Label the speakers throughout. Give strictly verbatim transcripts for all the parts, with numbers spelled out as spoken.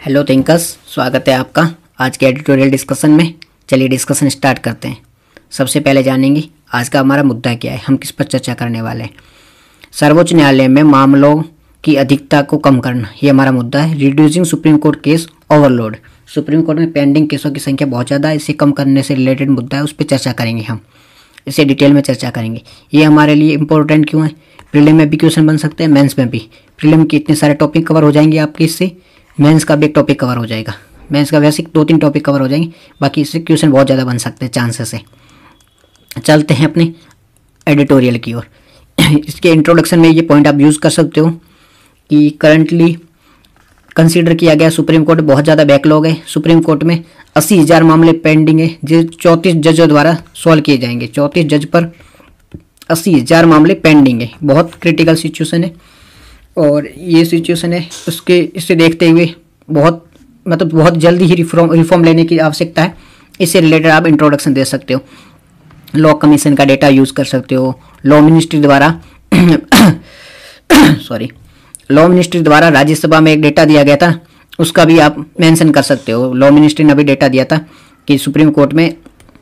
Speaker 1: Hello thinkers, स्वागत है आपका आज के एडिटोरियल डिस्कशन में। चलिए डिस्कशन स्टार्ट करते हैं। सबसे पहले जानेंगे आज का हमारा मुद्दा क्या है, हम किस पर चर्चा करने वाले हैं। सर्वोच्च न्यायालय में मामलों की अधिकता को कम करना, ये हमारा मुद्दा है। Reducing Supreme Court case overload, Supreme Court में पेंडिंग केसों की संख्या बहुत ज़्यादा है, इसे कम करने से रिलेटेड मुद्दा है, उस पर चर्चा करेंगे। हम इसे डिटेल में चर्चा करेंगे। ये हमारे लिए इंपॉर्टेंट क्यों है, प्रीलिम में भी क्वेश्चन बन सकते हैं, मेंस में भी। प्रीलिम के इतने सारे टॉपिक कवर हो जाएंगे आपके, इससे मेंस का भी एक टॉपिक कवर हो जाएगा। मेंस का वैसे दो तीन टॉपिक कवर हो जाएंगे, बाकी इससे क्वेश्चन बहुत ज़्यादा बन सकते हैं चांसेस है। चलते हैं अपने एडिटोरियल की ओर। इसके इंट्रोडक्शन में ये पॉइंट आप यूज़ कर सकते हो कि करंटली कंसीडर किया गया सुप्रीम कोर्ट बहुत ज़्यादा बैकलॉग है। सुप्रीम कोर्ट में अस्सी हज़ार मामले पेंडिंग है जो चौंतीस जजों द्वारा सॉल्व किए जाएंगे। चौंतीस जज पर अस्सी हज़ार मामले पेंडिंग है, बहुत क्रिटिकल सिचुएशन है। और ये सिचुएशन है उसके इससे देखते हुए बहुत मतलब बहुत जल्दी ही रिफॉर्म रिफॉर्म लेने की आवश्यकता है। इससे रिलेटेड आप इंट्रोडक्शन दे सकते हो, लॉ कमीशन का डेटा यूज़ कर सकते हो, लॉ मिनिस्ट्री द्वारा सॉरी लॉ मिनिस्ट्री द्वारा राज्यसभा में एक डेटा दिया गया था, उसका भी आप मेंशन कर सकते हो। लॉ मिनिस्ट्री ने अभी डेटा दिया था कि सुप्रीम कोर्ट में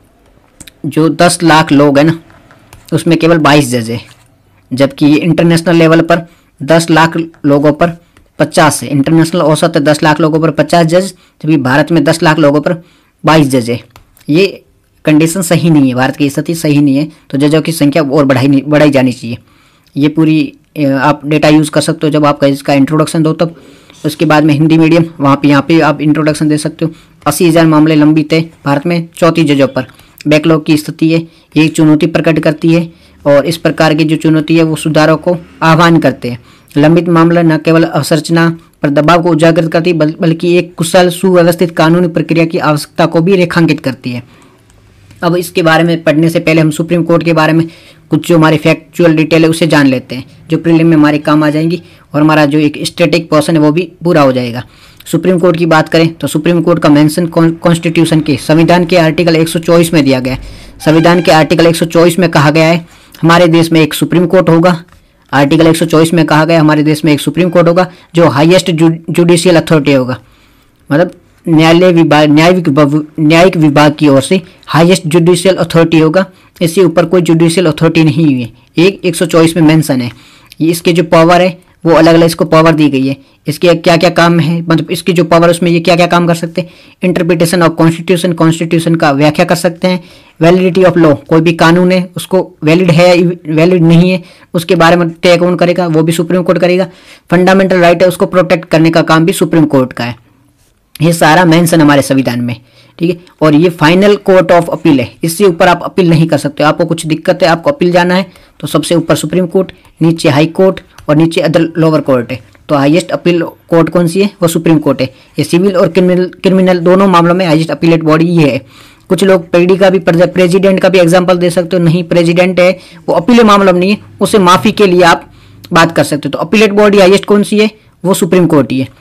Speaker 1: जो दस लाख लोग हैं ना, उसमें केवल बाईस जज है, जबकि इंटरनेशनल लेवल पर दस लाख लोगों पर पचास है। इंटरनेशनल औसत है दस लाख लोगों पर पचास जज, जबकि भारत में दस लाख लोगों पर बाईस जज है। ये कंडीशन सही नहीं है, भारत की स्थिति सही नहीं है, तो जजों की संख्या और बढ़ाई बढ़ाई जानी चाहिए। ये पूरी आप डेटा यूज़ कर सकते हो जब आप इसका इंट्रोडक्शन दो तब। उसके बाद में हिंदी मीडियम, वहाँ पे यहाँ पे आप इंट्रोडक्शन दे सकते हो। अस्सी हज़ार मामले लंबित है भारत में चौंतीस जजों पर, बैकलॉग की स्थिति है, ये चुनौती प्रकट करती है। और इस प्रकार की जो चुनौती है वो सुधारों को आह्वान करते हैं। लंबित मामला न केवल अवसंरचना पर दबाव को उजागर करती बल, बल्कि एक कुशल सुव्यवस्थित कानूनी प्रक्रिया की आवश्यकता को भी रेखांकित करती है। अब इसके बारे में पढ़ने से पहले हम सुप्रीम कोर्ट के बारे में कुछ जो हमारी फैक्चुअल डिटेल है उसे जान लेते हैं, जो प्रीलिम में हमारे काम आ जाएंगी और हमारा जो एक स्टैटिक पोर्शन है वो भी पूरा हो जाएगा। सुप्रीम कोर्ट की बात करें तो सुप्रीम कोर्ट का मेंशन कॉन्स्टिट्यूशन के संविधान के आर्टिकल एक सौ चौबीस में दिया गया है। संविधान के आर्टिकल एक सौ चौबीस में कहा गया है हमारे देश में एक सुप्रीम कोर्ट होगा। आर्टिकल एक सौ चौबीस में कहा गया हमारे देश में एक सुप्रीम कोर्ट होगा जो हाईएस्ट जुडिशियल अथॉरिटी होगा, मतलब न्यायालय विभाग न्यायिक न्यायिक विभाग की ओर से हाईएस्ट जुडिशियल अथॉरिटी होगा। इससे ऊपर कोई जुडिशियल अथॉरिटी नहीं हुई है। एक एक सौ चौबीस में मेंशन है। ये इसके जो पावर है वो अलग अलग इसको पावर दी गई है। इसके क्या क्या काम है, मतलब इसकी जो पावर उसमें ये क्या क्या काम कर सकते हैं। इंटरप्रिटेशन ऑफ कॉन्स्टिट्यूशन, कॉन्स्टिट्यूशन का व्याख्या कर सकते हैं। वैलिडिटी ऑफ लॉ, कोई भी कानून है उसको वैलिड है वैलिड नहीं है उसके बारे में तय कौन करेगा, वो भी सुप्रीम कोर्ट करेगा। फंडामेंटल राइट है उसको प्रोटेक्ट करने का काम भी सुप्रीम कोर्ट का है। ये सारा मेंशन हमारे संविधान में, ठीक है। और ये फाइनल कोर्ट ऑफ अपील है, इससे ऊपर आप अपील नहीं कर सकते। आपको कुछ दिक्कत है, आपको अपील जाना है तो सबसे ऊपर सुप्रीम कोर्ट, नीचे हाई कोर्ट और नीचे अदर लोअर कोर्ट है। तो हाईएस्ट अपील कोर्ट कौन सी है, वो सुप्रीम कोर्ट है। ये सिविल और क्रिमिनल क्रिमिनल दोनों मामलों में हाईएस्ट अपीलेट बॉडी ये है। कुछ लोग पीडी का भी प्रेसिडेंट का भी एग्जाम्पल दे सकते हो, नहीं प्रेसिडेंट है वो अपील मामला में नहीं है, उसे माफी के लिए आप बात कर सकते हो। तो अपीलेट बॉडी हाईएस्ट कौन सी है, वो सुप्रीम कोर्ट ही है।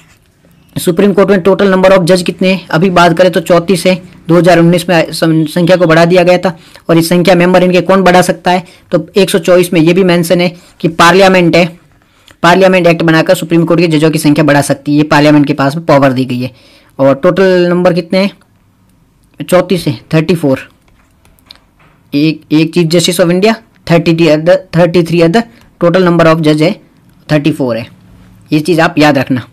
Speaker 1: सुप्रीम कोर्ट में टोटल नंबर ऑफ जज कितने हैं, अभी बात करें तो चौंतीस है। दो हज़ार उन्नीस में संख्या को बढ़ा दिया गया था। और इस संख्या मेंबर इनके कौन बढ़ा सकता है, तो एक सौ चौबीस में ये भी मेंशन है कि पार्लियामेंट है, पार्लियामेंट एक्ट बनाकर सुप्रीम कोर्ट के जजों की संख्या बढ़ा सकती है। ये पार्लियामेंट के पास में पावर दी गई है। और टोटल नंबर कितने हैं, चौंतीस है, थर्टी फोर। एक एक chief justice of India, thirty three other thirty three other total number of जज है थर्टी फोर है। ये चीज़ आप याद रखना।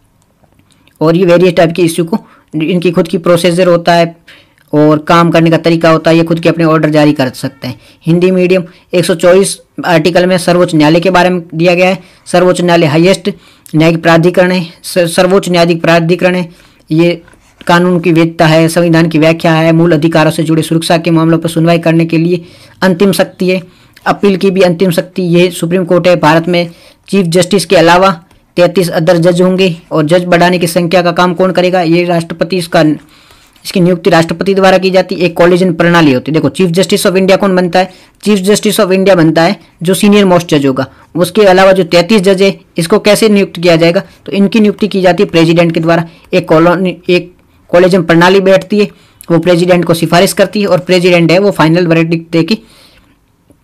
Speaker 1: और ये वेरियस टाइप की इश्यू को इनकी खुद की प्रोसीजर होता है और काम करने का तरीका होता है, ये खुद के अपने ऑर्डर जारी कर सकते हैं। हिंदी मीडियम एक सौ चौबीस आर्टिकल में सर्वोच्च न्यायालय के बारे में दिया गया है। सर्वोच्च न्यायालय हाईएस्ट न्यायिक प्राधिकरण है, सर्वोच्च न्यायिक प्राधिकरण है। ये कानून की वैधता है, संविधान की व्याख्या है, मूल अधिकारों से जुड़े सुरक्षा के मामलों पर सुनवाई करने के लिए अंतिम शक्ति है। अपील की भी अंतिम शक्ति ये सुप्रीम कोर्ट है। भारत में चीफ जस्टिस के अलावा तैंतीस अदर जज होंगे। और जज बढ़ाने की संख्या का काम कौन करेगा, ये राष्ट्रपति, इसका इसकी नियुक्ति राष्ट्रपति द्वारा की जाती है। एक कॉलेजियन प्रणाली होती है। देखो चीफ जस्टिस ऑफ इंडिया कौन बनता है, चीफ जस्टिस ऑफ इंडिया बनता है जो सीनियर मोस्ट जज होगा। उसके अलावा जो तैंतीस जज है इसको कैसे नियुक्त किया जाएगा, तो इनकी नियुक्ति की जाती है प्रेसिडेंट के द्वारा। एक कॉलोनी एक कॉलेजियम प्रणाली बैठती है, वो प्रेसिडेंट को सिफारिश करती है और प्रेसिडेंट है वो फाइनल वर्डिक्ट दे के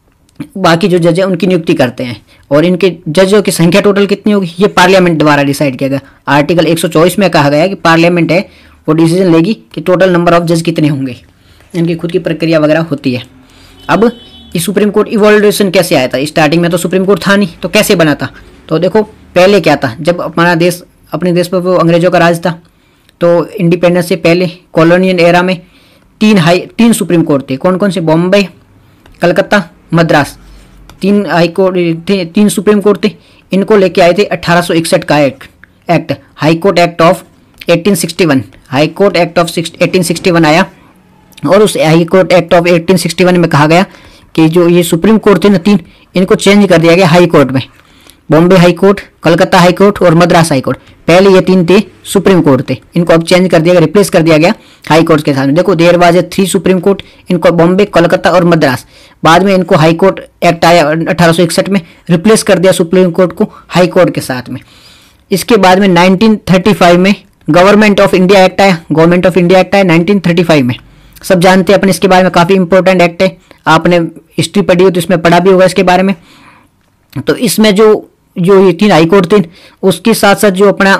Speaker 1: बाकी जो जज है उनकी नियुक्ति करते हैं। और इनके जजों की संख्या टोटल कितनी होगी ये पार्लियामेंट द्वारा डिसाइड किया गया। आर्टिकल एक सौ चौबीस में कहा गया है कि पार्लियामेंट है वो डिसीजन लेगी कि टोटल नंबर ऑफ जज कितने होंगे, इनकी खुद की प्रक्रिया वगैरह होती है। अब ये सुप्रीम कोर्ट इवोल्यूशन कैसे आया था? स्टार्टिंग में तो सुप्रीम कोर्ट था नहीं, तो कैसे बना था? तो देखो पहले क्या था, जब हमारा देश अपने देश पर वो अंग्रेजों का राज था, तो इंडिपेंडेंस से पहले कॉलोनियल एरा में तीन हाई तीन सुप्रीम कोर्ट थे। कौन कौन से? बॉम्बे, कलकत्ता, मद्रास, तीन हाई कोर्ट थे, तीन सुप्रीम कोर्ट थे। इनको लेके आए थे अठारह सौ इकसठ का act act high court act of अठारह सौ इकसठ। हाई कोर्ट एक्ट ऑफ अठारह सौ इकसठ आया और उस हाई कोर्ट एक्ट ऑफ अठारह सौ इकसठ में कहा गया कि जो ये सुप्रीम कोर्ट थे ना तीन, इनको चेंज कर दिया गया हाई कोर्ट में। Bombay high court, Calcutta high court और मद्रास हाई कोर्ट, पहले ये तीन थे सुप्रीम कोर्ट थे, इनको अब चेंज कर दिया गया, रिप्लेस कर दिया गया हाई कोर्ट के साथ में। देखो there was three supreme court, इनको बॉम्बे, कलकत्ता और मद्रास, बाद में इनको हाई कोर्ट एक्ट आया अठारह सौ इकसठ में, रिप्लेस कर दिया सुप्रीम कोर्ट को हाई कोर्ट के साथ में। इसके बाद में नाइनटीन थर्टी फाइव में गवर्नमेंट ऑफ इंडिया एक्ट आया, गवर्नमेंट ऑफ इंडिया एक्ट आया नाइनटीन थर्टी फाइव में। सब जानते हैं अपन इसके बारे में, काफी इंपॉर्टेंट एक्ट है, आपने हिस्ट्री पढ़ी हो तो इसमें पढ़ा भी होगा इसके बारे में। तो इसमें जो जो ये तीन हाई कोर्ट थे, उसके साथ साथ जो अपना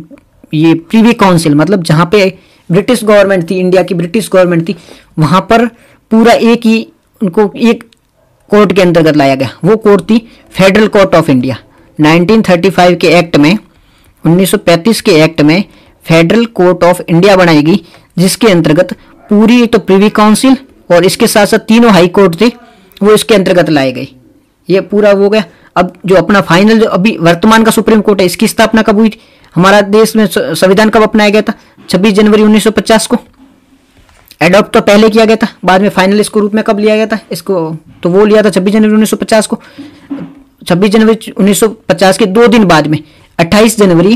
Speaker 1: ये प्रीवी काउंसिल, मतलब जहाँ पे ब्रिटिश गवर्नमेंट थी, इंडिया की ब्रिटिश गवर्नमेंट थी, वहाँ पर पूरा एक ही उनको एक कोर्ट के अंतर्गत लाया गया। वो कोर्ट थी federal court of India. Nineteen thirty five के एक्ट में, उन्नीस सौ पैंतीस के एक्ट में फेडरल कोर्ट ऑफ इंडिया बनाई गई, जिसके अंतर्गत पूरी तो प्रीवी काउंसिल और इसके साथ साथ तीनों हाई कोर्ट थे वो इसके अंतर्गत लाए गए। ये पूरा हो गया। अब जो अपना फाइनल जो अभी वर्तमान का सुप्रीम कोर्ट है, इसकी स्थापना कब हुई थी? हमारा देश में संविधान कब अपनाया गया था? छब्बीस जनवरी उन्नीस सौ पचास को। एडॉप्ट तो पहले किया गया था, बाद में फाइनल इसको रूप में कब लिया गया था इसको? तो वो लिया था छब्बीस जनवरी उन्नीस सौ पचास को। छब्बीस जनवरी उन्नीस सौ पचास के दो दिन बाद में अट्ठाईस जनवरी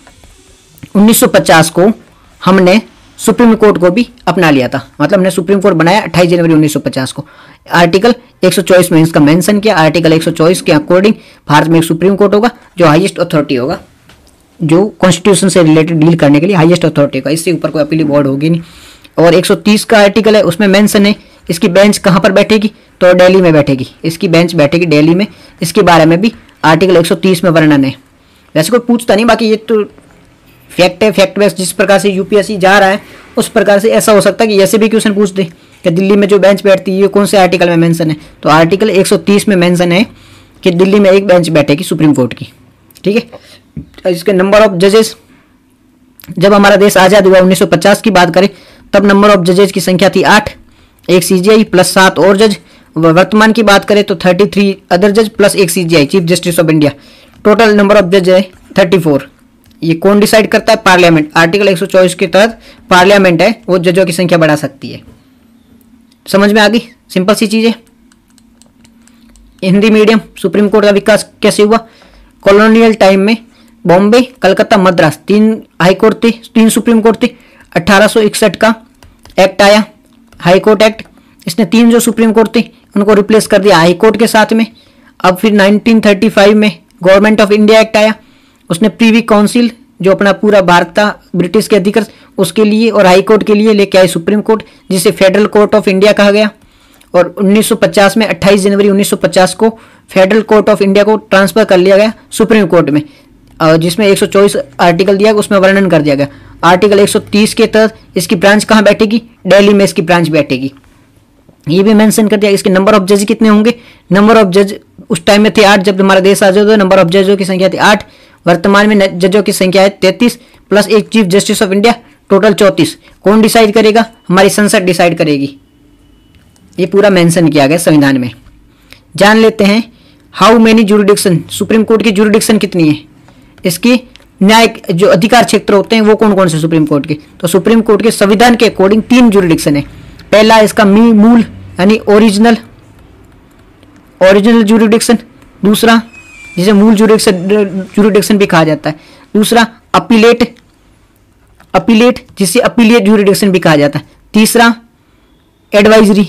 Speaker 1: उन्नीस सौ पचास को हमने सुप्रीम कोर्ट को भी अपना लिया था। मतलब हमने सुप्रीम कोर्ट बनाया अट्ठाईस जनवरी उन्नीस सौ पचास को। आर्टिकल एक सौ चौबीस में इसका मेंशन किया। आर्टिकल एक सौ चौबीस के अकॉर्डिंग भारत में एक सुप्रीम कोर्ट होगा जो हाईएस्ट अथॉरिटी होगा, जो कॉन्स्टिट्यूशन से रिलेटेड डील करने के लिए हाईएस्ट अथॉरिटी होगा। इससे ऊपर कोई अपील बोर्ड होगी नहीं। और एक सौ तीस का आर्टिकल है, उसमें मेंशन है इसकी बेंच कहाँ पर बैठेगी, तो दिल्ली में बैठेगी। इसकी बेंच बैठेगी दिल्ली में। इसके बारे में भी आर्टिकल एक सौ तीस में वर्णन है। वैसे कोई पूछता नहीं, बाकी ये तो फैक्ट है, फैक्ट बेस जिस प्रकार से यूपीएससी जा रहा है उस प्रकार से ऐसा हो सकता है कि ऐसे भी क्वेश्चन पूछ दे कि दिल्ली में जो बेंच बैठती है ये कौन से आर्टिकल में मेंशन है। तो आर्टिकल एक सौ तीस में मेंशन है कि दिल्ली में एक बेंच बैठेगी सुप्रीम कोर्ट की। ठीक है। इसके नंबर ऑफ जजेस, जब हमारा देश आज़ाद हुआ उन्नीस सौ पचास की बात करें तब नंबर ऑफ जजेस की संख्या थी आठ, एक सीजीआई प्लस सात और जज। वर्तमान की बात करें तो थर्टी थ्री अदर जज प्लस एक CJI, chief justice of India. Total number of जज है थर्टी फोर। ये कौन डिसाइड करता है? पार्लियामेंट। आर्टिकल एक सौ चौबीस के तहत पार्लियामेंट है वो जजों की संख्या बढ़ा सकती है। समझ में आ गई? सिंपल सी चीज है। हिंदी मीडियम सुप्रीम कोर्ट का विकास कैसे हुआ? कॉलोनियल टाइम में बॉम्बे, कलकत्ता, मद्रास तीन हाई कोर्ट थे, तीन सुप्रीम कोर्ट थे। अठारह सौ इकसठ का एक्ट आया, हाई कोर्ट एक्ट। इसने तीन जो सुप्रीम कोर्ट थे उनको रिप्लेस कर दिया हाई कोर्ट के साथ में। अब फिर नाइनटीन थर्टी फाइव में गवर्नमेंट ऑफ इंडिया एक्ट आया, उसने प्रीवी काउंसिल जो अपना पूरा भारत था ब्रिटिश के अधिकृत उसके लिए और हाई कोर्ट के लिए लेके आए सुप्रीम कोर्ट, जिसे फेडरल कोर्ट ऑफ इंडिया कहा गया। और उन्नीस सौ पचास में अट्ठाईस जनवरी उन्नीस सौ पचास को फेडरल कोर्ट ऑफ इंडिया को ट्रांसफर कर लिया गया सुप्रीम कोर्ट में, जिसमें एक सौ चौबीस आर्टिकल दिया उसमें वर्णन कर दिया गया। आर्टिकल एक सौ तीस के तहत इसकी ब्रांच कहाँ बैठेगी? दिल्ली में इसकी ब्रांच बैठेगी। ये भी मेंशन कर दिया। इसके नंबर ऑफ जज कितने होंगे? नंबर ऑफ जज उस टाइम में थे आठ, जब हमारा देश आजाद हुआ नंबर ऑफ जजों की संख्या थी आठ। वर्तमान में जजों की संख्या है तैंतीस प्लस एक chief justice of India, total चौंतीस। कौन डिसाइड करेगा? हमारी संसद डिसाइड करेगी। ये पूरा मेंशन किया गया संविधान में। जान लेते हैं how many jurisdiction, supreme court की जुरिडिक्शन कितनी है। इसकी न्यायिक जो अधिकार क्षेत्र होते हैं वो कौन कौन से सुप्रीम कोर्ट के? तो सुप्रीम कोर्ट के संविधान के अकॉर्डिंग तीन जुरिडिक्शन है। पहला इसका मी मूल यानी ओरिजिनल ओरिजिनल जुरिडिक्शन, दूसरा जिसे मूल जुरिडिक्शन जुरिडिक्शन भी कहा जाता है, दूसरा अपीलेट अपीलेट जिसे अपीलेट जुरिडिक्शन भी कहा जाता है, तीसरा एडवाइजरी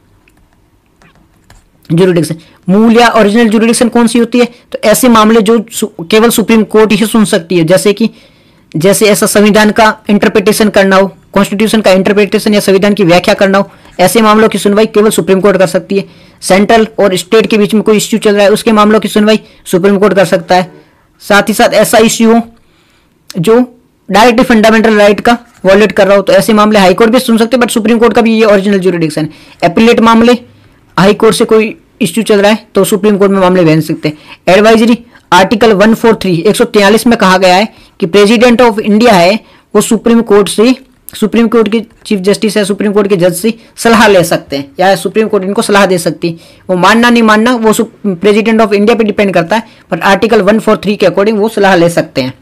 Speaker 1: जुरिडिक्शन। मूल या ओरिजिनल जुरिडिक्शन कौन सी होती है? तो ऐसे मामले जो सु, केवल सुप्रीम कोर्ट ही सुन सकती है, जैसे कि जैसे ऐसा संविधान का इंटरप्रिटेशन करना हो, कॉन्स्टिट्यूशन का इंटरप्रिटेशन या संविधान की व्याख्या करना हो, ऐसे मामलों की सुनवाई केवल सुप्रीम कोर्ट कर सकती है। सेंट्रल और स्टेट के बीच में कोई इश्यू चल रहा है, उसके मामलों की सुनवाई सुप्रीम कोर्ट कर सकता है। साथ ही साथ ऐसा इश्यू हो जो डायरेक्टली फंडामेंटल राइट का वॉलेट कर रहा हो, तो ऐसे मामले हाई कोर्ट भी सुन सकते हैं, बट सुप्रीम कोर्ट का भी ये ओरिजिनल ज्यूरिडिक्शन है। एपिलेट मामले, हाई कोर्ट से कोई इश्यू चल रहा है तो सुप्रीम कोर्ट में मामले भेज सकते हैं। Advisory, article one four three एक सौ तैंतालीस में कहा गया है कि प्रेसिडेंट ऑफ इंडिया है वो सुप्रीम कोर्ट से, सुप्रीम कोर्ट के चीफ जस्टिस है, सुप्रीम कोर्ट के जज से सलाह ले सकते हैं या सुप्रीम कोर्ट इनको सलाह दे सकती है। वो मानना नहीं मानना वो प्रेसिडेंट ऑफ इंडिया पे डिपेंड करता है, but article one four three के अकॉर्डिंग वो सलाह ले सकते हैं।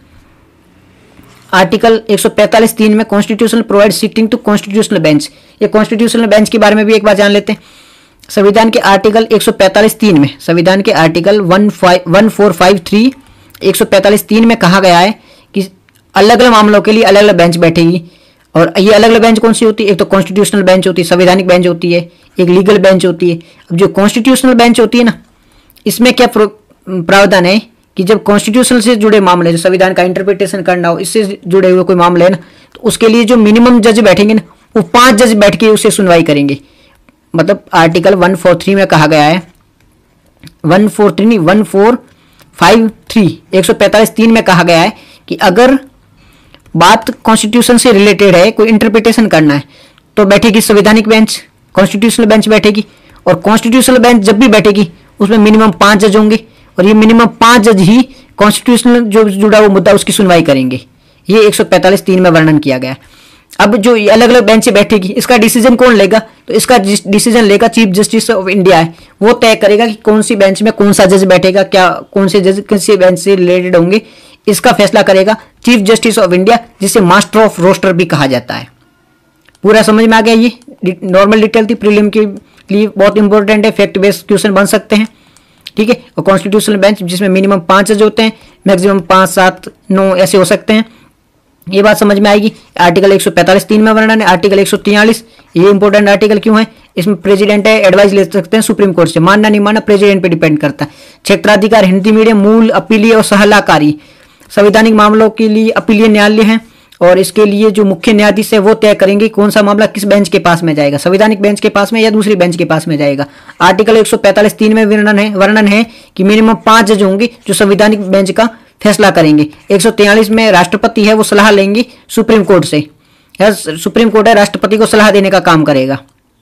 Speaker 1: आर्टिकल एक सौ पैंतालीस तीन में constitutional provide sitting to constitutional bench, ये कॉन्स्टिट्यूशनल बेंच के बारे में भी एक बार जान लेते हैं। संविधान के आर्टिकल एक सौ पैंतालीस तीन में, संविधान के article one five one four five three एक सौ पैंतालीस तीन में कहा गया है कि अलग अलग मामलों के लिए अलग अलग बेंच बैठेगी। और ये अलग अलग बेंच कौन सी होती है? एक तो कॉन्स्टिट्यूशनल बेंच होती है, संवैधानिक बेंच होती है, एक लीगल बेंच होती है। अब जो कॉन्स्टिट्यूशनल बेंच होती है ना, इसमें क्या प्रावधान है कि जब कॉन्स्टिट्यूशन से जुड़े मामले, जो संविधान का इंटरप्रिटेशन करना हो, इससे जुड़े हुए कोई मामले है ना, तो उसके लिए जो मिनिमम जज बैठेंगे ना, वो पांच जज बैठ के उससे सुनवाई करेंगे। मतलब आर्टिकल वन फोर थ्री में कहा गया है, वन फोर थ्री नहीं वन फोर फाइव थ्री एक सौ पैंतालीस तीन में कहा गया है कि अगर बात कॉन्स्टिट्यूशन से रिलेटेड है, कोई इंटरप्रिटेशन करना है, तो बैठेगी संवैधानिक बेंच, कॉन्स्टिट्यूशनल बेंच बैठेगी। और कॉन्स्टिट्यूशनल बेंच जब भी बैठेगी उसमें मिनिमम पांच जज होंगे, और ये मिनिमम पांच जज ही कॉन्स्टिट्यूशनल जो जुड़ा हुआ मुद्दा उसकी सुनवाई करेंगे। ये एक सौ पैंतालीस तीन में वर्णन किया गया है। अब जो अलग अलग बेंच बैठेगी, इसका डिसीजन कौन लेगा? तो इसका डिसीजन लेगा चीफ जस्टिस ऑफ इंडिया है, वो तय करेगा कि कौन सी बेंच में कौन सा जज बैठेगा, क्या कौन से जज किसी बेंच से रिलेटेड होंगे, इसका फैसला करेगा चीफ जस्टिस ऑफ इंडिया, जिसे मास्टर ऑफ रोस्टर भी कहा जाता है। पूरा समझ में आ गया? ये नॉर्मल डिटेल थी, प्रीलिम के लिए बहुत इंपॉर्टेंट है, फैक्ट बेस्ड क्वेश्चन बन सकते हैं, ठीक है। और कॉन्स्टिट्यूशनल बेंच जिसमें मिनिमम पांच जज होते हैं, मैक्सिमम पांच सात नौ ऐसे हो सकते हैं, ये बात समझ में आएगी। आर्टिकल एक सौ पैंतालीस तीन में वर्णन है। आर्टिकल एक सौ तैंतालीस, ये इंपॉर्टेंट आर्टिकल क्यों है? इसमें प्रेसिडेंट है, एडवाइस ले सकते हैं सुप्रीम कोर्ट से, मानना नहीं मानना प्रेसिडेंट पे डिपेंड करता है। क्षेत्राधिकार, हिंदी मीडियम, मूल, अपीलीय और सलाहकारी, संवैधानिक मामलों के लिए अपीलीय न्यायालय है, और इसके लिए जो मुख्य न्यायाधीश है वो तय करेंगे कौन सा मामला किस बेंच के पास में जाएगा, संवैधानिक बेंच के पास में या दूसरी बेंच के पास में जाएगा। आर्टिकल एक सौ पैंतालीस तीन में वर्णन है वर्णन है कि मिनिमम पांच जज होंगे जो संवैधानिक बेंच का फैसला करेंगे। एक सौ तैंतालीस में राष्ट्रपति है वो सलाह लेंगे सुप्रीम कोर्ट से, या सुप्रीम कोर्ट है राष्ट्रपति को सलाह देने का काम करेगा।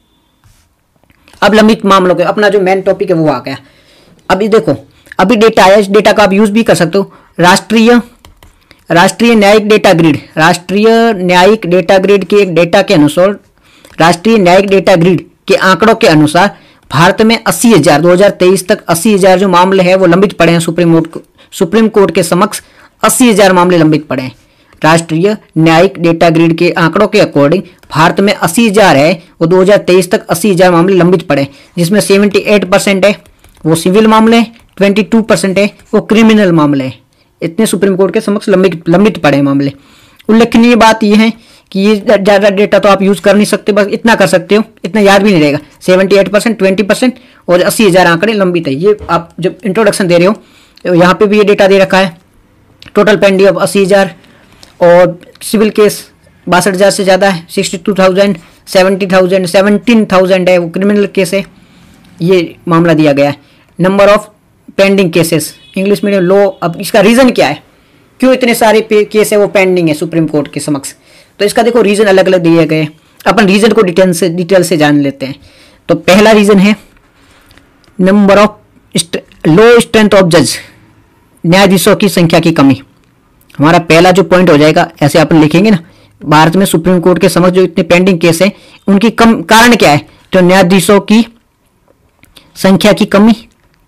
Speaker 1: अब लंबित मामलों के अपना जो मेन टॉपिक है वो आ गया। अभी देखो, अभी डेटा आया, इस डेटा का आप यूज भी कर सकते हो। राष्ट्रीय राष्ट्रीय न्यायिक डेटा ग्रिड, राष्ट्रीय न्यायिक डेटा ग्रिड के एक डेटा के अनुसार, राष्ट्रीय न्यायिक डेटा ग्रिड के आंकड़ों के अनुसार भारत में अस्सी हजार दो हजार तेईस तक अस्सी हजार जो मामले हैं वो लंबित पड़े हैं सुप्रीम कोर्ट सुप्रीम कोर्ट के समक्ष अस्सी हजार मामले लंबित पड़े हैं। राष्ट्रीय न्यायिक डेटा ग्रिड के आंकड़ों के अकॉर्डिंग भारत में अस्सी हजार है वो दो हजार तेईस तक अस्सी हजार मामले लंबित पड़े हैं, जिसमें अठहत्तर परसेंट है वो सिविल मामले, बाईस परसेंट है वो क्रिमिनल मामले हैं। इतने सुप्रीम कोर्ट के समक्ष लंबित लंबित पड़े हैं मामले। उल्लेखनीय बात यह है कि ये ज़्यादा डेटा तो आप यूज कर नहीं सकते, बस इतना कर सकते हो, इतना याद भी नहीं रहेगा। अठहत्तर परसेंट, बीस परसेंट और अस्सी हजार आंकड़े लंबित है। ये आप जब इंट्रोडक्शन दे रहे हो तो यहाँ पे भी ये डेटा दे रखा है। टोटल पेंडिंग ऑफ अस्सी हजार और सिविल केस बासठ हजार से ज़्यादा है, sixty two thousand seventy thousand seventeen thousand है वो क्रिमिनल केस है, ये मामला दिया गया है। Number of pending cases English medium law. अब इसका रीज़न क्या है, क्यों इतने सारे केस है वो पेंडिंग है सुप्रीम कोर्ट के समक्ष? तो इसका देखो रीज़न अलग अलग दिए गए। अपन रीज़न को डिटेल से डिटेल से जान लेते हैं। तो पहला रीज़न है number of low strength of जज, न्यायाधीशों की संख्या की कमी। हमारा पहला जो पॉइंट हो जाएगा, ऐसे अपन लिखेंगे ना, भारत में सुप्रीम कोर्ट के समक्ष जो इतने पेंडिंग केस हैं उनकी कम कारण क्या है? तो न्यायाधीशों की संख्या की कमी,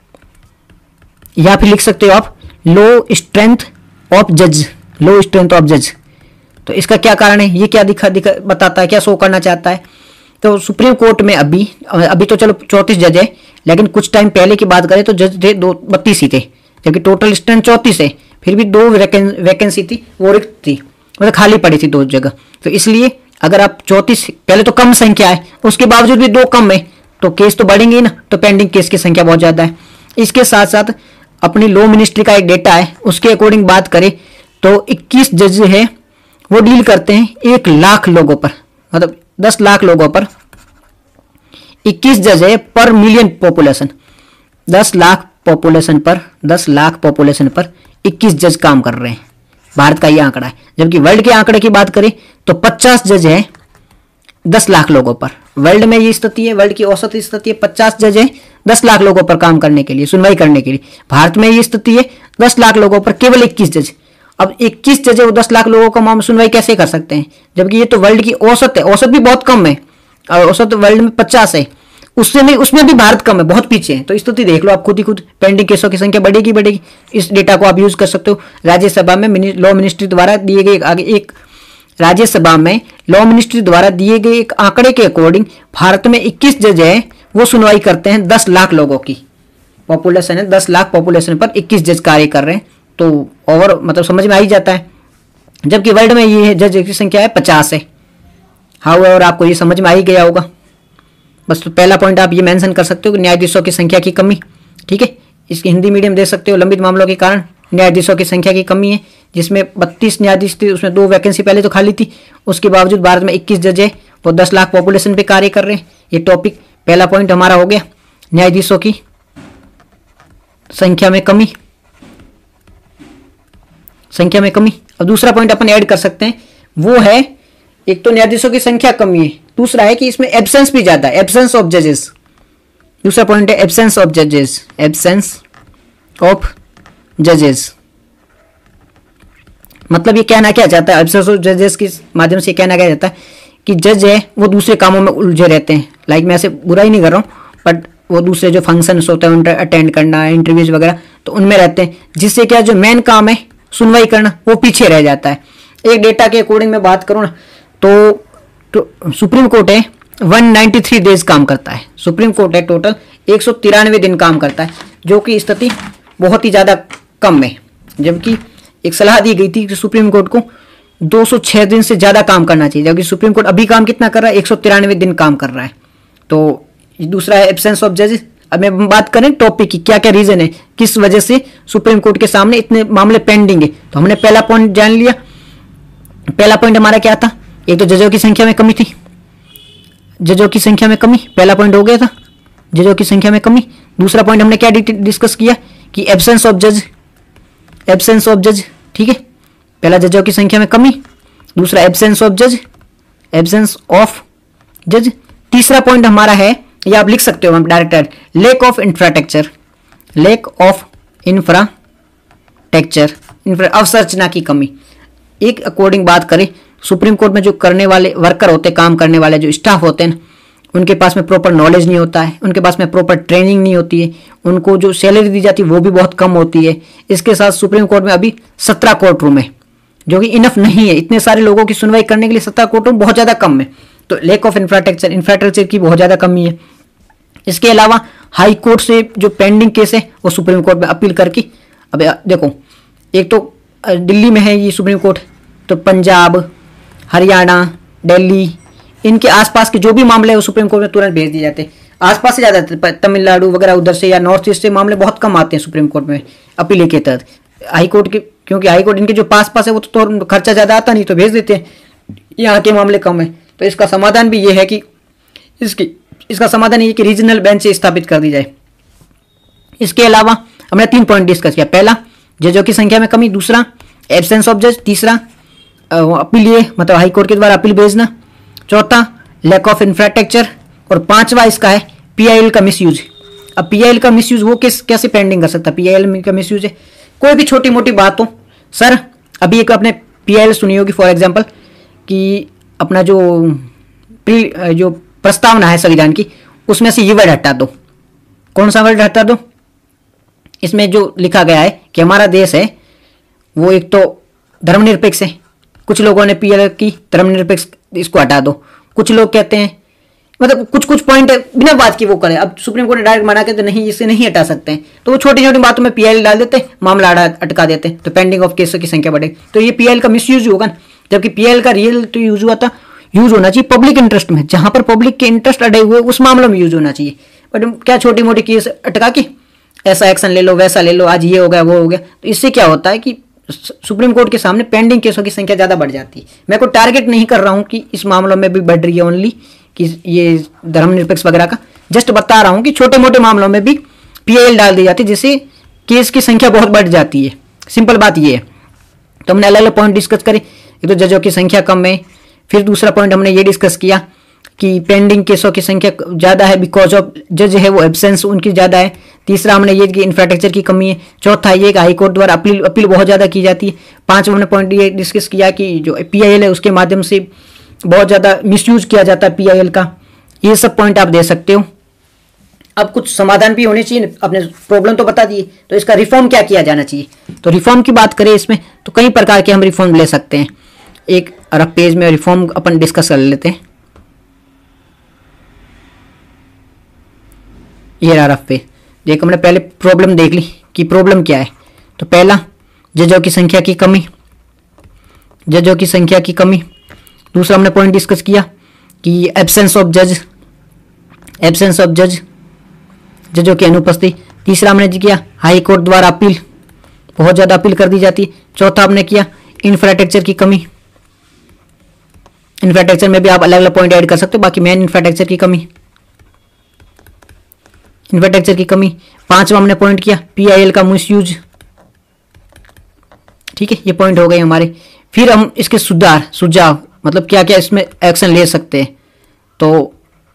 Speaker 1: या फिर लिख सकते हो आप लो स्ट्रेंथ ऑफ जज, लो स्ट्रेंथ ऑफ जज। तो इसका क्या कारण है, ये क्या दिखा दिखा बताता है, क्या शो करना चाहता है? तो सुप्रीम कोर्ट में अभी अभी तो चलो चौंतीस जज है, लेकिन कुछ टाइम पहले की बात करें तो जज थे दो बत्तीस ही थे, जबकि टोटल स्ट्रेंथ चौंतीस है, फिर भी दो वैकेंसी थी वो रिक्त थी, मतलब खाली पड़ी थी दो जगह। तो इसलिए अगर आप चौंतीस, पहले तो कम संख्या है, उसके बावजूद भी दो कम है, तो केस तो बढ़ेंगे ही ना, तो पेंडिंग केस की संख्या बहुत ज़्यादा है। इसके साथ साथ अपनी लॉ मिनिस्ट्री का एक डेटा है, उसके अकॉर्डिंग बात करें तो इक्कीस जज है वो डील करते हैं एक लाख लोगों पर, मतलब दस लाख लोगों पर इक्कीस जज है पर मिलियन पॉपुलेशन, दस लाख पॉपुलेशन पर दस लाख पॉपुलेशन पर इक्कीस जज काम कर रहे हैं। भारत का ये आंकड़ा है। जबकि वर्ल्ड के आंकड़े की बात करें तो पचास जज है दस लाख लोगों पर। वर्ल्ड में ये स्थिति है, वर्ल्ड की औसत स्थिति है पचास जज है दस लाख लोगों पर काम करने के लिए, सुनवाई करने के लिए। भारत में ये स्थिति है दस लाख लोगों पर केवल इक्कीस जज। अब इक्कीस जज है वो दस लाख लोगों का मामला सुनवाई कैसे कर सकते हैं, जबकि ये तो वर्ल्ड की औसत है। औसत भी बहुत कम है, और औसत वर्ल्ड में पचास है, उससे नहीं, उसमें भी भारत कम है, बहुत पीछे है। तो स्थिति देख लो आप खुद ही खुद, पेंडिंग केसों की संख्या बढ़ेगी बढ़ेगी। इस डेटा को आप यूज कर सकते हो। राज्यसभा में लॉ मिनिस्ट्री द्वारा दिए गए आगे एक राज्यसभा में लॉ मिनिस्ट्री द्वारा दिए गए एक आंकड़े के अकॉर्डिंग भारत में इक्कीस जज है वो सुनवाई करते हैं दस लाख लोगों की पॉपुलेशन है, दस लाख पॉपुलेशन पर इक्कीस जज कार्य कर रहे हैं। तो ओवर मतलब समझ में आ ही जाता है। जबकि वर्ल्ड में ये जज की संख्या है पचास है। हाँ, और आपको ये समझ में आ ही गया होगा। बस तो पहला पॉइंट आप ये मेंशन कर सकते हो कि न्यायाधीशों की संख्या की कमी, ठीक है। इसकी हिंदी मीडियम दे सकते हो। लंबित मामलों के कारण न्यायाधीशों की संख्या की कमी है, जिसमें बत्तीस न्यायाधीश थे, उसमें दो वैकेंसी पहले तो खाली थी, उसके बावजूद भारत में इक्कीस जज है वो दस लाख पॉपुलेशन पे कार्य कर रहे हैं। ये टॉपिक पहला पॉइंट हमारा हो गया, न्यायाधीशों की संख्या में कमी, संख्या में कमी। अब दूसरा पॉइंट अपन ऐड कर सकते हैं, वो है एक तो न्यायाधीशों की संख्या कमी है, दूसरा है कि इसमें एब्सेंस भी ज्यादा है, एब्सेंस ऑफ जजेस। दूसरा पॉइंट है एब्सेंस ऑफ जजेस, एब्सेंस ऑफ जजेस। मतलब ये कहना क्या चाहता है, एब्सेंस ऑफ जजेस के माध्यम से कहना क्या चाहता है कि जज है वो दूसरे कामों में उलझे रहते हैं। लाइक मैं ऐसे बुरा ही नहीं कर रहा हूँ, बट वो दूसरे जो फंक्शंस होते हैं उन अटेंड करना, इंटरव्यूज वगैरह, तो उनमें रहते हैं, जिससे क्या जो मेन काम है सुनवाई करना वो पीछे रह जाता है। एक डेटा के अकॉर्डिंग मैं बात करूँ ना तो, तो सुप्रीम कोर्ट है एक सौ तिरानवे डेज काम करता है। सुप्रीम कोर्ट है टोटल एक सौ तिरानवे दिन काम करता है, जो कि स्थिति बहुत ही ज़्यादा कम है। जबकि एक सलाह दी गई थी कि सुप्रीम कोर्ट को दो सौ छह दिन से ज़्यादा काम करना चाहिए, जबकि सुप्रीम कोर्ट अभी काम कितना कर रहा है, एक सौ तिरानवे दिन काम कर रहा है। तो दूसरा है एब्सेंस ऑफ जजेस। अब मैं बात करें टॉपिक की, क्या क्या रीजन है, किस वजह से सुप्रीम कोर्ट के सामने इतने मामले पेंडिंग है। तो हमने पहला पॉइंट जान लिया। पहला पॉइंट हमारा क्या था, एक तो जजों की संख्या में कमी थी, जजों की संख्या में कमी, पहला पॉइंट हो गया था, जजों की संख्या में कमी। दूसरा पॉइंट हमने क्या डिस्कस किया कि एब्सेंस ऑफ जज, एब्सेंस ऑफ जज, ठीक है। पहला जजों की संख्या में कमी, दूसरा एब्सेंस ऑफ जज, एब्सेंस ऑफ जज। तीसरा पॉइंट हमारा है, या आप लिख सकते हो director, lack of infrastructure, lack of infrastructure, अवसंरचना की कमी। एक अकॉर्डिंग बात करें, सुप्रीम कोर्ट में जो करने वाले वर्कर होते हैं, काम करने वाले जो स्टाफ होते हैं, उनके पास में प्रॉपर नॉलेज नहीं होता है, उनके पास में प्रॉपर ट्रेनिंग नहीं होती है, उनको जो सैलरी दी जाती है वो भी बहुत कम होती है। इसके साथ सुप्रीम कोर्ट में अभी सत्रह कोर्ट रूम है, जो कि इनफ नहीं है, इतने सारे लोगों की सुनवाई करने के लिए सत्रह कोर्ट रूम बहुत ज़्यादा कम है। तो लेक ऑफ इंफ्रास्ट्रक्चर, इंफ्रास्ट्रक्चर की बहुत ज़्यादा कमी है। इसके अलावा हाई कोर्ट से जो पेंडिंग केस है वो सुप्रीम कोर्ट में अपील करके, अब देखो एक तो दिल्ली में है ये सुप्रीम कोर्ट, तो पंजाब, हरियाणा, दिल्ली, इनके आसपास के जो भी मामले हैं वो सुप्रीम कोर्ट में तुरंत भेज दिए जाते हैं। आसपास से ज़्यादा तमिलनाडु वगैरह उधर से या नॉर्थ ईस्ट से मामले बहुत कम आते हैं सुप्रीम कोर्ट में अपील के तहत। हाई कोर्ट के, क्योंकि हाई कोर्ट इनके जो पास पास है वो तो, तो खर्चा ज़्यादा आता नहीं, तो भेज देते हैं, यहाँ के मामले कम है। तो इसका समाधान भी ये है कि इसकी इसका समाधान ये कि रीजनल बेंच स्थापित कर दी जाए। इसके अलावा हमने तीन पॉइंट डिस्कस किया, पहला जजों की संख्या में कमी, दूसरा एब्सेंस ऑफ जज, तीसरा अपील ये मतलब हाई कोर्ट के द्वारा अपील भेजना, चौथा लैक ऑफ इंफ्रास्ट्रक्चर, और पांचवा इसका है पीआईएल का मिसयूज। अब पीआईएल का मिसयूज वो किस कैसे पेंडिंग कर सकता है, पीआईएल का मिसयूज है कोई भी छोटी मोटी बात हो। सर अभी एक आपने पीआईएल सुनी होगी फॉर एग्जांपल कि अपना जो जो प्रस्तावना है संविधान की, उसमें से ये वर्ड हटा दो। कौन सा वर्ड हटा दो? इसमें जो लिखा गया है कि हमारा देश है वो एक तो धर्मनिरपेक्ष है, कुछ लोगों ने पीएल की धर्मनिरपेक्ष, इसको हटा दो। कुछ लोग कहते हैं मतलब कुछ कुछ पॉइंट बिना बात की वो करे। अब सुप्रीम कोर्ट ने डायरेक्ट मना के तो नहीं, इसे नहीं हटा सकते हैं, तो वो छोटी छोटी बातों में पीएल डाल देते हैं, मामला अटका देते हैं, तो पेंडिंग ऑफ केसों की संख्या बढ़ेगी। तो ये पीएल का मिसयूज होगा, जबकि पीएल का रियल तो यूज हुआ था, यूज होना चाहिए पब्लिक इंटरेस्ट में, जहां पर पब्लिक के इंटरेस्ट अड़े हुए उस मामले में यूज होना चाहिए। बट क्या छोटी मोटी केस अटका के ऐसा एक्शन ले लो, वैसा ले लो, आज ये हो गया वो हो गया, तो इससे क्या होता है कि सुप्रीम कोर्ट के सामने पेंडिंग केसों की संख्या ज़्यादा बढ़ जाती है। मैं कोई टारगेट नहीं कर रहा हूं कि इस मामलों में भी बढ़ रही है ओनली, कि ये धर्मनिरपेक्ष वगैरह का, जस्ट बता रहा हूँ कि छोटे मोटे मामलों में भी पीआईएल डाल दी जाती है, जिससे केस की संख्या बहुत बढ़ जाती है। सिंपल बात ये है। तो हमने अलग अलग पॉइंट डिस्कस करे, एक तो जजों की संख्या कम है, फिर दूसरा पॉइंट हमने ये डिस्कस किया कि पेंडिंग केसों की संख्या ज़्यादा है बिकॉज ऑफ जज है वो एब्सेंस उनकी ज़्यादा है। तीसरा हमने ये कि इंफ्रास्ट्रक्चर की कमी है। चौथा ये कि हाई कोर्ट द्वारा अपील अपील बहुत ज़्यादा की जाती है। पांचवा हमने पॉइंट ये डिस्कस किया कि जो पीआईएल है उसके माध्यम से बहुत ज़्यादा मिसयूज किया जाता है पीआईएल का। ये सब पॉइंट आप दे सकते हो। अब कुछ समाधान भी होने चाहिए। आपने प्रॉब्लम तो बता दी, तो इसका रिफॉर्म क्या किया जाना चाहिए। तो रिफॉर्म की बात करें इसमें तो कई प्रकार के हम रिफॉर्म ले सकते हैं। एक रफ पेज में रिफॉर्म अपन डिस्कस कर लेते हैं। ये रहा रफ पेज। देखो हमने पहले प्रॉब्लम देख ली कि प्रॉब्लम क्या है। तो पहला जजों की संख्या की कमी, जजों की संख्या की कमी। दूसरा हमने पॉइंट डिस्कस किया कि एब्सेंस ऑफ जज, एब्सेंस ऑफ जज, जजों की अनुपस्थिति। तीसरा हमने किया हाई कोर्ट द्वारा अपील, बहुत ज़्यादा अपील कर दी जाती है। चौथा हमने किया इंफ्रास्ट्रक्चर की कमी। इंफ्रास्ट्रक्चर में भी आप अलग अलग पॉइंट ऐड कर सकते हो, बाकी मेन इंफ्रास्ट्रक्चर की कमी, इंफ्रास्ट्रक्चर की कमी। पांचवा हमने पॉइंट किया पीआईएल का मिसयूज। ठीक है, ये पॉइंट हो गए हमारे। फिर हम इसके सुधार, सुझाव मतलब क्या क्या इसमें एक्शन ले सकते हैं। तो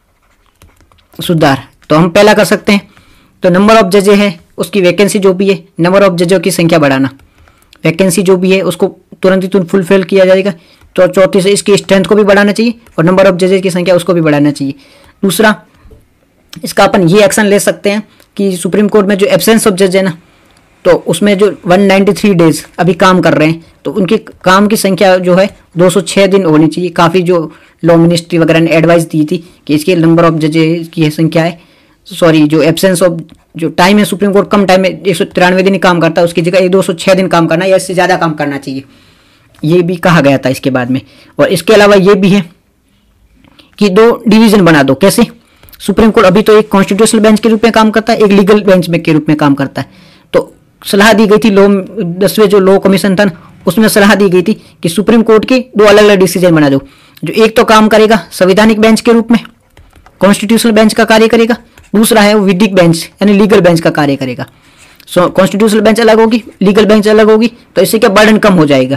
Speaker 1: सुधार तो हम पहला कर सकते हैं तो नंबर ऑफ जजें है उसकी वैकेंसी जो भी है, नंबर ऑफ जजों की संख्या बढ़ाना। वैकेंसी जो भी है उसको तुरंत ही तुरंत फुलफिल किया जाएगा। तो चौथी से इसकी स्ट्रेंथ को भी बढ़ाना चाहिए और नंबर ऑफ जजेस की संख्या उसको भी बढ़ाना चाहिए। दूसरा इसका अपन ये एक्शन ले सकते हैं कि सुप्रीम कोर्ट में जो एब्सेंस ऑफ जज है ना, तो उसमें जो एक सौ तिरानवे डेज अभी काम कर रहे हैं तो उनके काम की संख्या जो है दो सौ छह दिन होनी चाहिए। काफ़ी जो लॉ मिनिस्ट्री वगैरह ने एडवाइस दी थी कि इसके नंबर ऑफ जजेस की संख्या है, सॉरी जो एब्सेंस ऑफ जो टाइम है सुप्रीम कोर्ट कम टाइम में एक सौ तिरानवे दिन ही काम करता है, उसकी जगह दो सौ छः दिन काम करना या इससे ज़्यादा काम करना चाहिए, ये भी कहा गया था इसके बाद में। और इसके अलावा ये भी है कि दो डिवीजन बना दो। कैसे? सुप्रीम कोर्ट अभी तो एक कॉन्स्टिट्यूशनल बेंच के रूप में काम करता है, एक लीगल बेंच में के रूप में काम करता है। तो सलाह दी गई थी लॉ दसवें जो लॉ कमीशन था उसमें सलाह दी गई थी कि सुप्रीम कोर्ट के दो अलग अलग डिसीजन बना दो। जो एक तो काम करेगा संवैधानिक बेंच के रूप में, कॉन्स्टिट्यूशनल बेंच का कार्य करेगा, दूसरा है वो विधिक बेंच यानी लीगल बेंच का कार्य करेगा। सो कॉन्स्टिट्यूशनल बेंच अलग होगी, लीगल बेंच अलग होगी, तो इससे क्या बर्डन कम हो जाएगा।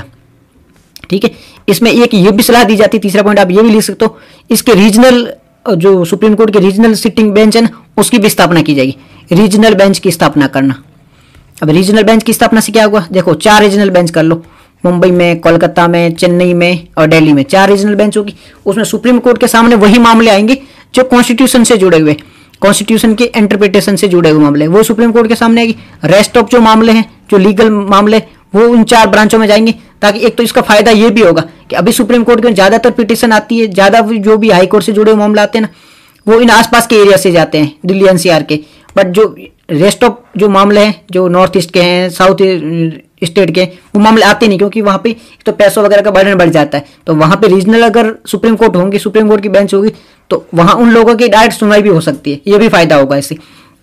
Speaker 1: ठीक है, इसमें एक ये भी सलाह दी जाती है, तीसरा पॉइंट आप ये भी लिख सकते हो, इसके रीजनल जो सुप्रीम कोर्ट के रीजनल सिटिंग बेंच है ना उसकी भी स्थापना की जाएगी। रीजनल बेंच की स्थापना करना। अब रीजनल बेंच की स्थापना से क्या हुआ, देखो चार रीजनल बेंच कर लो, मुंबई में, कोलकाता में, चेन्नई में और दिल्ली में चार रीजनल बेंच होगी। उसमें सुप्रीम कोर्ट के सामने वही मामले आएंगे जो कॉन्स्टिट्यूशन से जुड़े हुए, कॉन्स्टिट्यूशन के इंटरप्रिटेशन से जुड़े हुए मामले वो सुप्रीम कोर्ट के सामने आएगी। रेस्ट ऑफ जो मामले हैं जो लीगल मामले वो उन चार ब्रांचों में जाएंगे, ताकि एक तो इसका फायदा ये भी होगा कि अभी सुप्रीम कोर्ट में ज्यादातर पिटीशन आती है, ज्यादा जो भी हाई कोर्ट से जुड़े हुए मामले आते हैं ना वो इन आसपास के एरिया से जाते हैं, दिल्ली एनसीआर के। बट जो रेस्ट ऑफ जो मामले हैं जो नॉर्थ ईस्ट के हैं, साउथ स्टेट के, वो मामले आते नहीं, क्योंकि वहाँ पे तो पैसों वगैरह का बर्डन बढ़ जाता है। तो वहाँ पे रीजनल अगर सुप्रीम कोर्ट होंगे, सुप्रीम कोर्ट की बेंच होगी, तो वहाँ उन लोगों की डायरेक्ट सुनवाई भी हो सकती है, ये भी फायदा होगा इससे।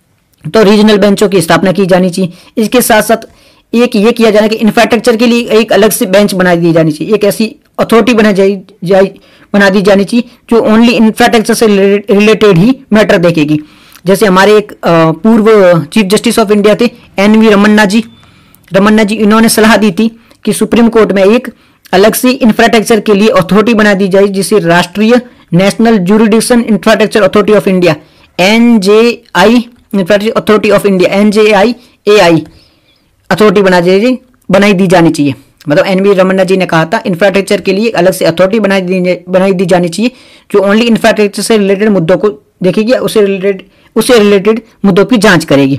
Speaker 1: तो रीजनल बेंचों की स्थापना की जानी चाहिए। इसके साथ साथ एक ये किया जाना कि इंफ्रास्ट्रक्चर के लिए एक अलग से बेंच बना दी जानी चाहिए, एक ऐसी अथॉरिटी बना जाए बना दी जानी चाहिए जो ओनली इंफ्रास्ट्रक्चर से रिलेटेड ही मैटर देखेगी। जैसे हमारे एक पूर्व चीफ जस्टिस ऑफ इंडिया थे एन वी रमन्ना जी, रमन्ना जी इन्होंने सलाह दी थी कि सुप्रीम कोर्ट में एक अलग से इंफ्रास्ट्रक्चर के लिए अथॉरिटी बना दी जाए, जिसे राष्ट्रीय national jurisdiction infrastructure authority of India N J I infrastructure authority of India N J I A I authority बना दी बनाई दी जानी चाहिए। मतलब एन वी रमन्ना जी ने कहा था इंफ्रास्ट्रक्चर के लिए अलग से अथॉरिटी बनाई दी बनाई दी जानी चाहिए जो ओनली इंफ्रास्ट्रक्चर से रिलेटेड मुद्दों को देखेगी, उससे रिलेटेड उससे रिलेटेड मुद्दों की जांच करेगी।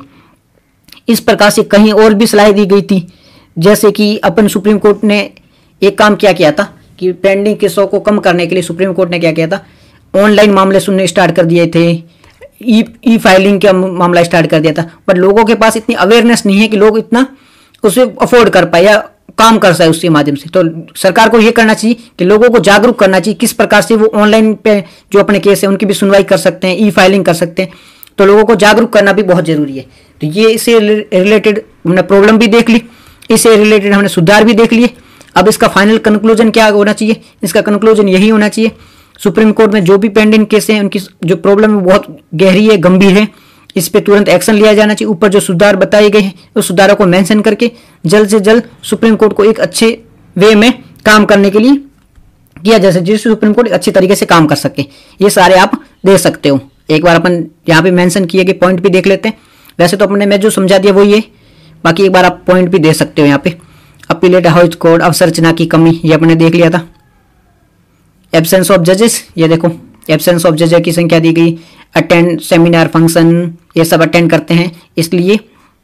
Speaker 1: इस प्रकार से कहीं और भी सलाह दी गई थी, जैसे कि अपन सुप्रीम कोर्ट ने एक काम क्या किया था कि पेंडिंग केसों को कम करने के लिए सुप्रीम कोर्ट ने क्या किया था, ऑनलाइन मामले सुनने स्टार्ट कर दिए थे, ई ई फाइलिंग का मामला स्टार्ट कर दिया था। बट लोगों के पास इतनी अवेयरनेस नहीं है कि लोग इतना उसे अफोर्ड कर पाए या काम कर सके उसके माध्यम से। तो सरकार को यह करना चाहिए कि लोगों को जागरूक करना चाहिए किस प्रकार से वो ऑनलाइन पे जो अपने केस है उनकी भी सुनवाई कर सकते हैं, ई फाइलिंग कर सकते हैं। तो लोगों को जागरूक करना भी बहुत जरूरी है। तो ये इससे रिलेटेड हमने प्रॉब्लम भी देख ली, इससे रिलेटेड हमने सुधार भी देख लिए। अब इसका फाइनल कंक्लूजन क्या होना चाहिए, इसका कंक्लूजन यही होना चाहिए सुप्रीम कोर्ट में जो भी पेंडिंग केस हैं उनकी जो प्रॉब्लम है बहुत गहरी है, गंभीर है, इस पे तुरंत एक्शन लिया जाना चाहिए। ऊपर जो सुधार बताए गए हैं उस सुधारों को मेंशन करके जल्द से जल्द सुप्रीम कोर्ट को एक अच्छे वे में काम करने के लिए किया जा सके, जिससे सुप्रीम कोर्ट अच्छे तरीके से काम कर सके। ये सारे आप देख सकते हो। एक बार अपन यहाँ पे मेंशन किए गए पॉइंट भी देख लेते हैं। वैसे तो अपने मैं जो समझा दिया वही है, बाकी एक बार आप पॉइंट भी देख सकते हो यहाँ पे। अपीलेट हाउस कोड, अवसंरचना की कमी, ये अपने देख लिया था। एब्सेंस ऑफ जजेस, ये देखो एब्सेंस ऑफ जजेस की संख्या दी गई। अटेंड सेमिनार फंक्शन, ये सब अटेंड करते हैं, इसलिए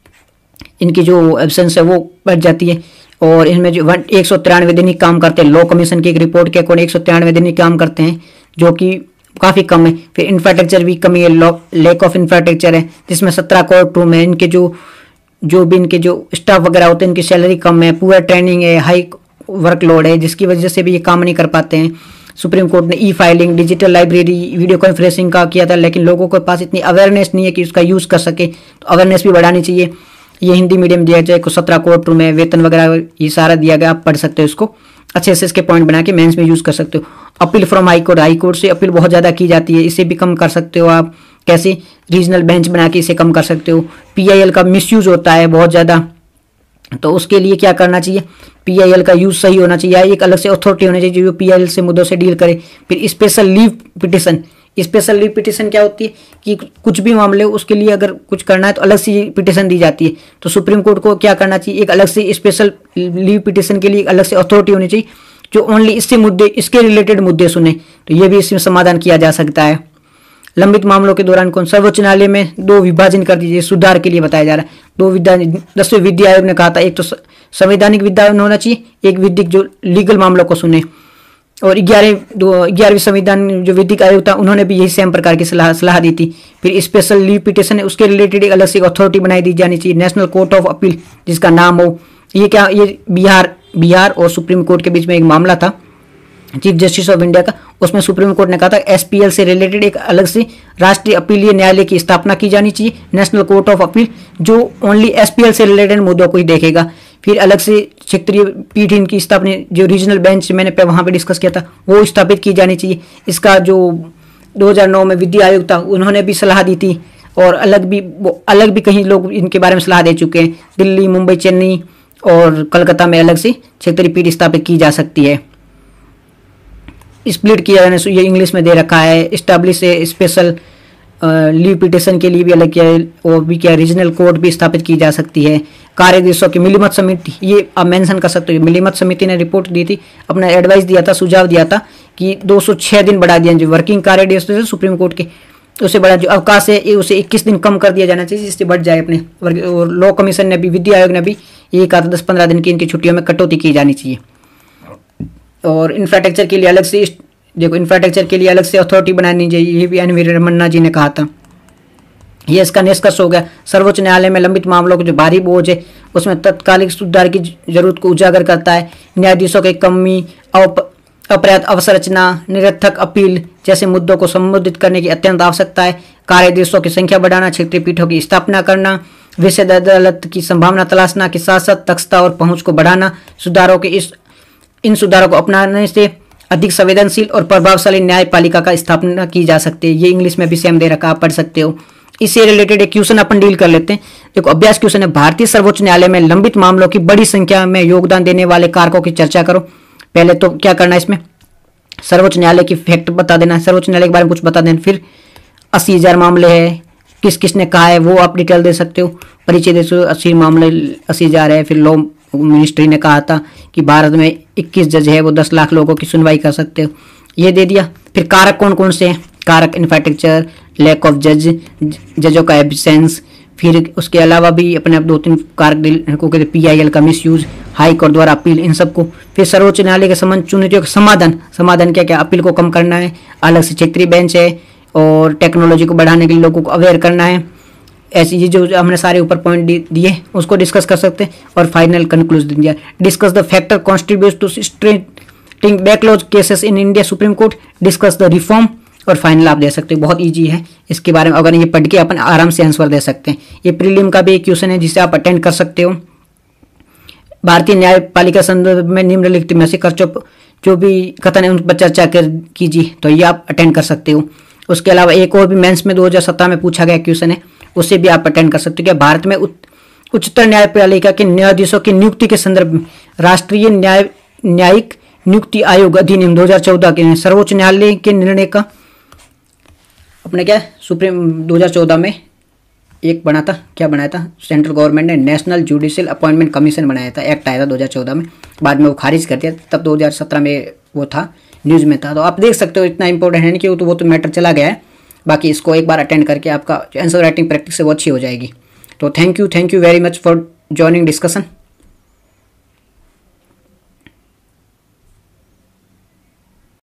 Speaker 1: इनकी जो एब्सेंस है वो बढ़ जाती है। और इनमें जो वन एक सौ तिरानवे दिन ही काम करते हैं, लॉ कमीशन की एक रिपोर्ट के अकॉर्डिंग एक सौ तिरानवे दिन ही काम करते हैं, जो कि काफ़ी कम है। फिर इंफ्रास्ट्रक्चर भी कमी है, लैक ऑफ इंफ्रास्ट्रक्चर है, जिसमें सत्रह कोर्ट रूम है। इनके जो जो भी इनके जो स्टाफ वगैरह होते हैं इनकी सैलरी कम है, पुअर ट्रेनिंग है, हाई वर्कलोड है, जिसकी वजह से भी ये काम नहीं कर पाते हैं। सुप्रीम कोर्ट ने e filing, digital library, video conferencing का किया था, लेकिन लोगों के पास इतनी अवेयरनेस नहीं है कि उसका यूज़ कर सके, तो अवेयरनेस भी बढ़ानी चाहिए। ये हिंदी मीडियम दिया जाए, कुछ सत्रह कोर्ट रूम है, वेतन वगैरह ये सारा दिया गया, आप पढ़ सकते हो इसको अच्छे से, इसके पॉइंट बना के मेंस में यूज़ कर सकते हो। Appeal from high court, high court से अपील बहुत ज़्यादा की जाती है, इसे भी कम कर सकते हो आप। कैसे? रीजनल बेंच बना के इसे कम कर सकते हो। पीआईएल का मिसयूज होता है बहुत ज़्यादा, तो उसके लिए क्या करना चाहिए? पीआईएल का यूज सही होना चाहिए, एक अलग से अथॉरिटी होनी चाहिए जो पीआईएल से मुद्दों से डील करे। फिर special leave petition, special leave petition क्या होती है कि कुछ भी मामले हो उसके लिए अगर कुछ करना है तो अलग से पिटिशन दी जाती है। तो सुप्रीम कोर्ट को क्या करना चाहिए? एक अलग से स्पेशल लीव पिटिशन के लिए अलग से अथॉरिटी होनी चाहिए जो ओनली इससे मुद्दे, इसके रिलेटेड मुद्दे सुने, तो ये भी इसमें समाधान किया जा सकता है। लंबित मामलों के दौरान कौन? सर्वोच्च न्यायालय में दो विभाजन कर दीजिए, सुधार के लिए बताया जा रहा है। दो विद्या दसवें विद्या आयोग ने कहा था एक तो संवैधानिक विद्या होना चाहिए, एक विधिक जो लीगल मामलों को सुने। और ग्यारह दो ग्यारहवीं संविधान जो विधिक आयोग था उन्होंने भी यही सेम प्रकार की सलाह सलाह दी थी। फिर स्पेशल लीव पिटिशन है, उसके रिलेटेड एक अलग से अथॉरिटी बनाई दी जानी चाहिए, नेशनल कोर्ट ऑफ अपील जिसका नाम हो। ये क्या? ये बिहार बिहार और सुप्रीम कोर्ट के बीच में एक मामला था चीफ जस्टिस ऑफ इंडिया का, उसमें सुप्रीम कोर्ट ने कहा था एसपीएल से रिलेटेड एक अलग से राष्ट्रीय अपीलीय न्यायालय की स्थापना की जानी चाहिए, नेशनल कोर्ट ऑफ अपील, जो ओनली एसपीएल से रिलेटेड मुद्दों को ही देखेगा। फिर अलग से क्षेत्रीय पीठ इनकी स्थापना, जो रीजनल बेंच मैंने पे वहाँ पे डिस्कस किया था वो स्थापित की जानी चाहिए। इसका जो दो हज़ार नौ में विधि आयोग था उन्होंने भी सलाह दी थी, और अलग भी अलग भी कहीं लोग इनके बारे में सलाह दे चुके हैं। दिल्ली, मुंबई, चेन्नई और कलकत्ता में अलग से क्षेत्रीय पीठ स्थापित की जा सकती है। स्प्लिट किया जाने, ये इंग्लिश में दे रखा है। इस्टेब्लिश स्पेशल लीव पिटिशन के लिए भी अलग किया है, और भी क्या रीजनल कोर्ट भी स्थापित की जा सकती है। कार्य दिवसों की मिलीमत समिति, ये आप मेंशन कर सकते हो। मिलीमत समिति ने रिपोर्ट दी थी, अपना एडवाइस दिया था, सुझाव दिया था कि दो सौ छह दिन बढ़ा दिया, जो वर्किंग कार्य दिवस थे सुप्रीम कोर्ट के, उससे बड़ा जो अवकाश है उसे इक्कीस दिन कम कर दिया जाना चाहिए, जिससे बढ़ जाए अपने। और लॉ कमीशन ने भी, विधि आयोग ने भी ये कहा था दस पंद्रह दिन की इनकी छुट्टियों में कटौती की जानी चाहिए। और इंफ्रास्ट्रक्चर के लिए अलग से, देखो इंफ्रास्ट्रक्चर के लिए अलग से अथॉरिटी बनानी चाहिए, ये भी एन वी रमन्ना जी ने कहा था। ये इसका निष्कर्ष हो गया। सर्वोच्च न्यायालय में लंबित मामलों को जो भारी बोझ है उसमें तत्कालिक सुधार की जरूरत को उजागर करता है। न्यायाधीशों की कमी, अपर्याप्त अवसंरचना, निरर्थक अपील जैसे मुद्दों को संबोधित करने की अत्यंत आवश्यकता है। कार्यादेशों की संख्या बढ़ाना, क्षेत्रीय पीठों की स्थापना करना, विशेष अदालत की संभावना तलाशना के साथ साथ दक्षता और पहुंच को बढ़ाना, सुधारों के इस इन सुधारों को अपनाने से अधिक संवेदनशील और प्रभावशाली न्यायपालिका का स्थापना की जा सकती है। ये इंग्लिश में भी सेम दे रखा, आप पढ़ सकते हो। इससे रिलेटेड एक क्वेश्चन अपन डील कर लेते हैं। देखो अभ्यास क्वेश्चन है, भारतीय सर्वोच्च न्यायालय में लंबित मामलों की बड़ी संख्या में योगदान देने वाले कारकों की चर्चा करो। पहले तो क्या करना है, इसमें सर्वोच्च न्यायालय की फैक्ट बता देना है, सर्वोच्च न्यायालय के बारे में कुछ बता देना। फिर अस्सी हजार मामले है, किस किसने कहा है वो आप डिटेल दे सकते हो, परिचय दे सकते हो। अस्सी मामले अस्सी हजार है। फिर लॉ मिनिस्ट्री ने कहा था कि भारत में इक्कीस जज है, वो दस लाख लोगों की सुनवाई कर सकते हो, ये दे दिया। फिर कारक कौन कौन से हैं? कारक इंफ्रास्ट्रक्चर, लैक ऑफ जज, जजों का एब्सेंस, फिर उसके अलावा भी अपने आप दो तीन कारक को कहते पीआईएल का मिसयूज, हाई कोर्ट द्वारा अपील, इन सबको। फिर सर्वोच्च न्यायालय के संबंध चुनौतियों का समाधान, समाधान क्या क्या? अपील को कम करना है, अलग से क्षेत्रीय बेंच है, और टेक्नोलॉजी को बढ़ाने के लिए लोगों को अवेयर करना है। ऐसी ये जो हमने सारे ऊपर पॉइंट दिए उसको डिस्कस कर सकते हैं। और फाइनल कंक्लूजन दिया, discuss the factor contribute to strengthening backlog cases in India supreme court, discuss the reform, और फाइनल आप दे सकते हो। बहुत इजी है, इसके बारे में अगर ये पढ़ के अपन आराम से आंसर दे सकते हैं। ये प्रीलिम का भी एक क्वेश्चन है जिसे आप अटेंड कर सकते हो। भारतीय न्यायपालिका संदर्भ में निम्नलिखित में से कर्तव्य जो भी कथन है उन पर चर्चा कर कीजिए, तो ये आप अटेंड कर सकते हो। उसके अलावा एक और भी मेंस में दो हज़ार सत्रह में पूछा गया क्वेश्चन है, उसे भी आप अटेंड कर सकते हो। क्या भारत में उच्चतम न्यायपालिका के न्यायाधीशों की नियुक्ति के संदर्भ में राष्ट्रीय न्याय न्यायिक नियुक्ति आयोग अधिनियम दो हज़ार चौदह के सर्वोच्च न्यायालय के निर्णय का अपने क्या सुप्रीम दो हज़ार चौदह में एक बना था, क्या बनाया था, सेंट्रल गवर्नमेंट ने नेशनल जुडिशियल अपॉइंटमेंट कमीशन बनाया था, एक्ट आया था दो हज़ार चौदह में, बाद में वो खारिज कर दिया, तब दो हज़ार सत्रह में वो था, न्यूज़ में था। तो आप देख सकते हो इतना इंपॉर्टेंट है नहीं कि वो तो वो तो मैटर चला गया है। बाकी इसको एक बार अटेंड करके आपका आंसर राइटिंग प्रैक्टिस है वो अच्छी हो जाएगी। तो thank you thank you very much for joining discussion.